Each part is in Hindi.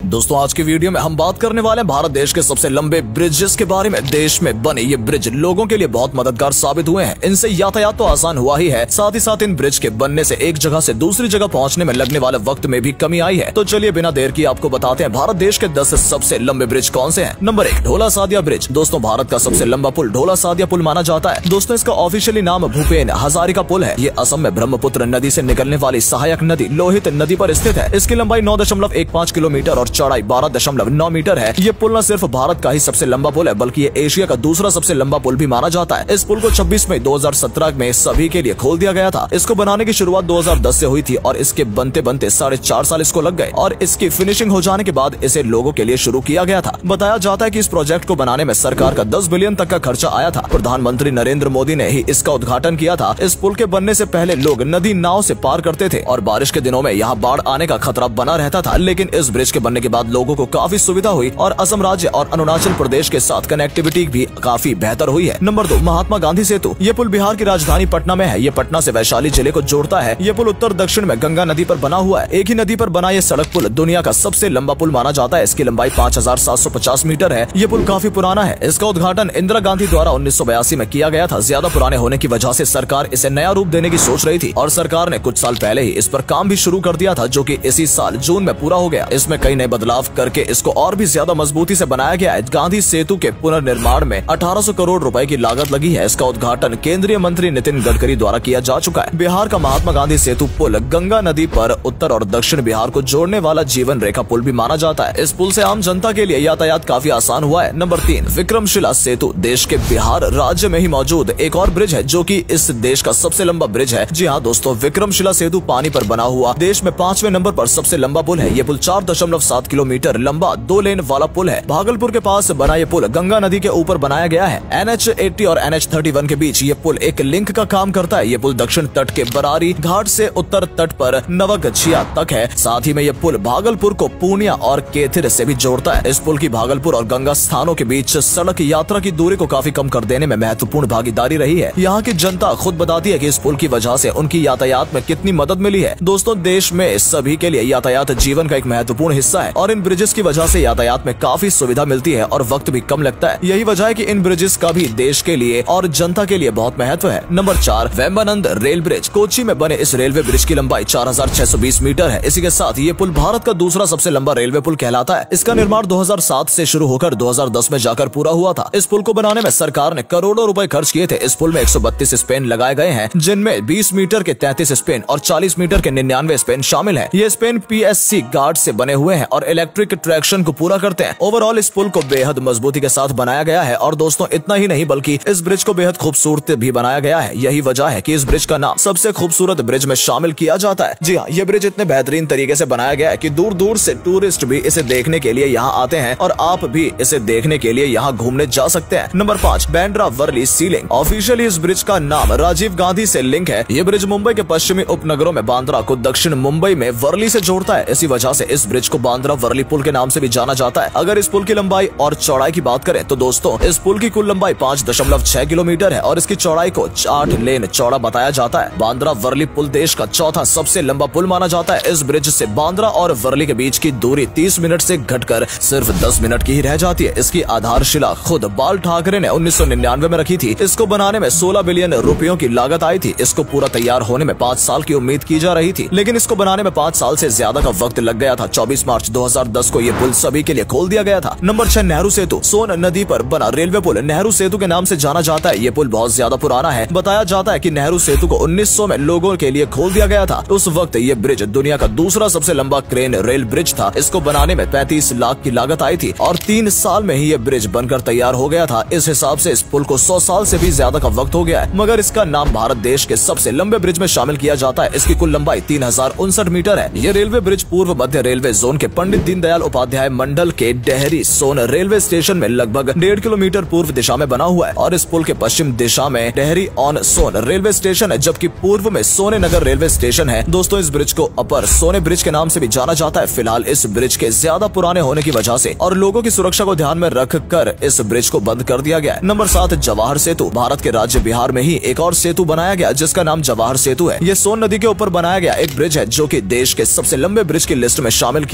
दोस्तों आज की वीडियो में हम बात करने वाले हैं भारत देश के सबसे लंबे ब्रिजेस के बारे में। देश में बने ये ब्रिज लोगों के लिए बहुत मददगार साबित हुए हैं। इनसे यातायात तो आसान हुआ ही है, साथ ही साथ इन ब्रिज के बनने से एक जगह से दूसरी जगह पहुंचने में लगने वाले वक्त में भी कमी आई है। तो चलिए बिना देर किए आपको बताते हैं भारत देश के 10 सबसे लंबे ब्रिज कौन से हैं। Number 1, Dhola Sadiya bridge. दोस्तों भारत का सबसे लंबा पुल ढोला सादिया पुल माना जाता है। दोस्तों इसका ऑफिशियली नाम भूपेन हजारिका पुल है। ये असम में ब्रह्मपुत्र नदी से निकलने वाली सहायक नदी लोहित नदी पर स्थित है। इसकी लंबाई 9.15 किलोमीटर और चौड़ाई 12.9 मीटर है। ये पुल न सिर्फ भारत का ही सबसे लंबा पुल है बल्कि ये एशिया का दूसरा सबसे लंबा पुल भी माना जाता है। इस पुल को 26 मई 2017 में सभी के लिए खोल दिया गया था। इसको बनाने की शुरुआत 2010 से हुई थी और इसके बनते बनते 4.5 साल इसको लग गए और इसकी फिनिशिंग हो जाने के बाद इसे लोगों के लिए शुरू किया गया था। बताया जाता है कि इस प्रोजेक्ट को बनाने में सरकार का 10 बिलियन तक का खर्चा आया था। प्रधानमंत्री नरेंद्र मोदी ने ही इसका उद्घाटन किया था। इस पुल के बनने से पहले लोग नदी नाव से पार करते थे और बारिश के दिनों में यहाँ बाढ़ आने का खतरा बना रहता था, लेकिन इस ब्रिज के बनने के बाद लोगों को काफी सुविधा हुई और असम राज्य और अरुणाचल प्रदेश के साथ कनेक्टिविटी भी काफी बेहतर हुई है। नंबर 2, महात्मा गांधी सेतु। ये पुल बिहार की राजधानी पटना में है। ये पटना से वैशाली जिले को जोड़ता है। ये पुल उत्तर दक्षिण में गंगा नदी पर बना हुआ है। एक ही नदी पर बना ये सड़क पुल दुनिया का सबसे लंबा पुल माना जाता है। इसकी लंबाई 5750 मीटर है। ये पुल काफी पुराना है। इसका उद्घाटन इंदिरा गांधी द्वारा 1982 में किया गया था। ज्यादा पुराने होने की वजह से सरकार इसे नया रूप देने की सोच रही थी और सरकार ने कुछ साल पहले ही इस पर काम भी शुरू कर दिया था, जो कि इसी साल जून में पूरा हो गया। इसमें कई नए बदलाव करके इसको और भी ज्यादा मजबूती से बनाया गया है। गांधी सेतु के पुनर्निर्माण में 1800 करोड़ रुपए की लागत लगी है। इसका उद्घाटन केंद्रीय मंत्री नितिन गडकरी द्वारा किया जा चुका है। बिहार का महात्मा गांधी सेतु पुल गंगा नदी पर उत्तर और दक्षिण बिहार को जोड़ने वाला जीवन रेखा पुल भी माना जाता है। इस पुल से आम जनता के लिए यातायात काफी आसान हुआ है। नंबर 3, विक्रमशिला सेतु। देश के बिहार राज्य में ही मौजूद एक और ब्रिज है जो कि इस देश का सबसे लंबा ब्रिज है। जी हाँ दोस्तों, विक्रमशिला सेतु पानी पर बना हुआ देश में 5वें नंबर पर सबसे लंबा पुल है। ये पुल 4.7 किलोमीटर लंबा 2 लेन वाला पुल है। भागलपुर के पास बना ये पुल गंगा नदी के ऊपर बनाया गया है। NH 80 और NH 31 के बीच ये पुल एक लिंक का काम करता है। ये पुल दक्षिण तट के बरारी घाट से उत्तर तट पर नवगछिया तक है। साथ ही में ये पुल भागलपुर को पूर्णिया और केथिर से भी जोड़ता है। इस पुल की भागलपुर और गंगा स्थानों के बीच सड़क यात्रा की दूरी को काफी कम कर देने में महत्वपूर्ण भागीदारी रही है। यहाँ की जनता खुद बताती है कि इस पुल की वजह से उनकी यातायात में कितनी मदद मिली है। दोस्तों देश में सभी के लिए यातायात जीवन का एक महत्वपूर्ण हिस्सा है और इन ब्रिजेस की वजह से यातायात में काफी सुविधा मिलती है और वक्त भी कम लगता है। यही वजह है कि इन ब्रिजेस का भी देश के लिए और जनता के लिए बहुत महत्व है। Number 4, Vembanad rail bridge. Kochi में बने इस रेलवे ब्रिज की लंबाई 4620 मीटर है। इसी के साथ ये पुल भारत का दूसरा सबसे लंबा रेलवे पुल कहलाता है। इसका निर्माण 2007 से शुरू होकर 2010 में जाकर पूरा हुआ था। इस पुल को बनाने में सरकार ने करोड़ों रुपए खर्च किए थे। इस पुल में 132 स्पेन लगाए गए हैं, जिनमें 20 मीटर के 33 स्पेन और 40 मीटर के 99 स्पेन शामिल है। ये स्पेन PSC गार्ड से बने हुए हैं और इलेक्ट्रिक ट्रैक्शन को पूरा करते हैं। ओवरऑल इस पुल को बेहद मजबूती के साथ बनाया गया है और दोस्तों इतना ही नहीं बल्कि इस ब्रिज को बेहद खूबसूरत भी बनाया गया है। यही वजह है कि इस ब्रिज का नाम सबसे खूबसूरत ब्रिज में शामिल किया जाता है। जी हाँ, ये ब्रिज इतने बेहतरीन तरीके से बनाया गया है कि दूर दूर से टूरिस्ट भी इसे देखने के लिए यहाँ आते हैं और आप भी इसे देखने के लिए यहाँ घूमने जा सकते हैं। Number 5, Bandra Worli sea link. Officially इस ब्रिज का नाम राजीव गांधी से लिंक है। ये ब्रिज मुंबई के पश्चिमी उपनगरों में बांद्रा को दक्षिण मुंबई में वर्ली से जोड़ता है। इसी वजह से इस ब्रिज को बांद्रा वर्ली पुल के नाम से भी जाना जाता है। अगर इस पुल की लंबाई और चौड़ाई की बात करें तो दोस्तों इस पुल की कुल लंबाई 5.6 किलोमीटर है और इसकी चौड़ाई को 8 लेन चौड़ा बताया जाता है। बांद्रा वर्ली पुल देश का चौथा सबसे लंबा पुल माना जाता है। इस ब्रिज से बांद्रा और वर्ली के बीच की दूरी 30 मिनट से घटकर सिर्फ 10 मिनट की ही रह जाती है। इसकी आधारशिला खुद बाल ठाकरे ने 1999 में रखी थी। इसको बनाने में 16 बिलियन रुपयों की लागत आई थी। इसको पूरा तैयार होने में 5 साल की उम्मीद की जा रही थी, लेकिन इसको बनाने में 5 साल से ज्यादा का वक्त लग गया था। 24 मार्च 2010 को ये पुल सभी के लिए खोल दिया गया था। नंबर 6, नेहरू सेतु। सोन नदी पर बना रेलवे पुल नेहरू सेतु के नाम से जाना जाता है। ये पुल बहुत ज्यादा पुराना है। बताया जाता है कि नेहरू सेतु को 1900 में लोगों के लिए खोल दिया गया था। उस वक्त ये ब्रिज दुनिया का दूसरा सबसे लंबा क्रेन रेल ब्रिज था। इसको बनाने में 35 लाख की लागत आई थी और 3 साल में ही ये ब्रिज बनकर तैयार हो गया था। इस हिसाब से इस पुल को 100 साल से भी ज्यादा का वक्त हो गया है, मगर इसका नाम भारत देश के सबसे लंबे ब्रिज में शामिल किया जाता है। इसकी कुल लंबाई 3059 मीटर है। ये रेलवे ब्रिज पूर्व मध्य रेलवे जोन के पंडित दीनदयाल उपाध्याय मंडल के डेहरी सोन रेलवे स्टेशन में लगभग 1.5 किलोमीटर पूर्व दिशा में बना हुआ है और इस पुल के पश्चिम दिशा में Dehri on Sone railway station है, जबकि पूर्व में सोने नगर रेलवे स्टेशन है। दोस्तों इस ब्रिज को अपर सोने ब्रिज के नाम से भी जाना जाता है। फिलहाल इस ब्रिज के ज्यादा पुराने होने की वजह से और लोगों की सुरक्षा को ध्यान में रखकर इस ब्रिज को बंद कर दिया गया है। नंबर 7, जवाहर सेतु। भारत के राज्य बिहार में ही एक और सेतु बनाया गया जिसका नाम जवाहर सेतु है। ये सोन नदी के ऊपर बनाया गया एक ब्रिज है जो कि देश के सबसे लंबे ब्रिज की लिस्ट में शामिल किया जाता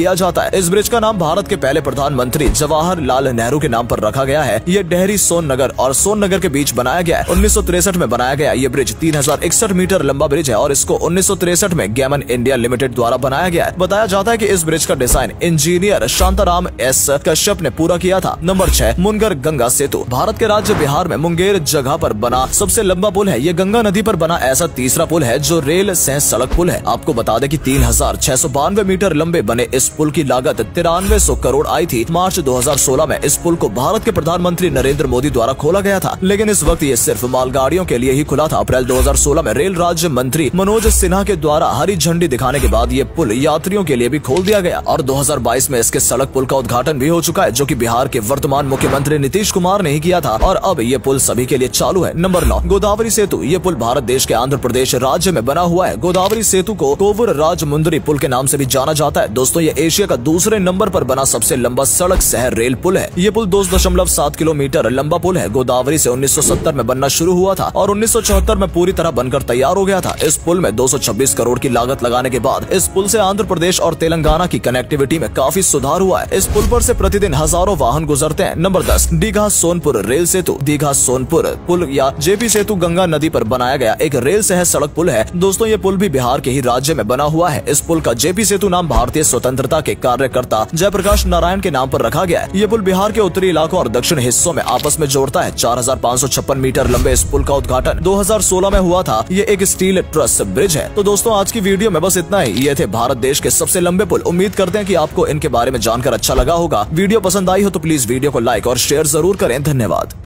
जाता है। इस ब्रिज का नाम भारत के पहले प्रधानमंत्री जवाहरलाल नेहरू के नाम पर रखा गया है। ये डेहरी सोननगर और सोननगर के बीच बनाया गया है। 1963 में बनाया गया ये ब्रिज 3061 मीटर लंबा ब्रिज है और इसको 1963 में गेमन इंडिया लिमिटेड द्वारा बनाया गया है। बताया जाता है कि इस ब्रिज का design engineer Shantaram S Kashyap ने पूरा किया था। नंबर 6, मुंगेर गंगा सेतु। भारत के राज्य बिहार में मुंगेर जगह पर बना सबसे लंबा पुल है। ये गंगा नदी पर बना ऐसा तीसरा पुल है जो रेल सह सड़क पुल है। आपको बता दें कि 3692 मीटर लंबे बने इस पुल की लागत 9300 करोड़ आई थी। मार्च 2016 में इस पुल को भारत के प्रधानमंत्री नरेंद्र मोदी द्वारा खोला गया था, लेकिन इस वक्त ये सिर्फ मालगाड़ियों के लिए ही खुला था। अप्रैल 2016 में रेल राज्य मंत्री मनोज सिन्हा के द्वारा हरी झंडी दिखाने के बाद ये पुल यात्रियों के लिए भी खोल दिया गया और 2022 में इसके सड़क पुल का उद्घाटन भी हो चुका है, जो कि बिहार के वर्तमान मुख्यमंत्री नीतीश कुमार ने ही किया था और अब ये पुल सभी के लिए चालू है। नंबर 9, गोदावरी सेतु। ये पुल भारत देश के आंध्र प्रदेश राज्य में बना हुआ है। गोदावरी सेतु को कोवूर राजमुंदरी पुल के नाम से भी जाना जाता है। दोस्तों, ये एशिया का दूसरे नंबर पर बना सबसे लंबा सड़क सह रेल पुल है। ये पुल 2.7 किलोमीटर लंबा पुल है। गोदावरी से 1970 में बनना शुरू हुआ था और 1974 में पूरी तरह बनकर तैयार हो गया था। इस पुल में 226 करोड़ की लागत लगाने के बाद इस पुल से आंध्र प्रदेश और तेलंगाना की कनेक्टिविटी में काफी सुधार हुआ है। इस पुल पर से प्रतिदिन हजारों वाहन गुजरते हैं। Number 10, Digha Sonpur rail Setu. दीघा सोनपुर पुल या जेपी सेतु गंगा नदी पर बनाया गया एक रेल सह सड़क पुल है। दोस्तों, ये पुल भी बिहार के ही राज्य में बना हुआ है। इस पुल का जेपी सेतु नाम भारतीय स्वतंत्रता के कार्यकर्ता जयप्रकाश नारायण के नाम पर रखा गया है। ये पुल बिहार के उत्तरी इलाकों और दक्षिण हिस्सों में आपस में जोड़ता है। 4556 मीटर लंबे इस पुल का उद्घाटन 2016 में हुआ था। ये एक स्टील ट्रस ब्रिज है। तो दोस्तों, आज की वीडियो में बस इतना ही। ये थे भारत देश के सबसे लंबे पुल। उम्मीद करते हैं कि आपको इनके बारे में जानकर अच्छा लगा होगा। वीडियो पसंद आई हो तो प्लीज वीडियो को लाइक और शेयर जरूर करें। धन्यवाद।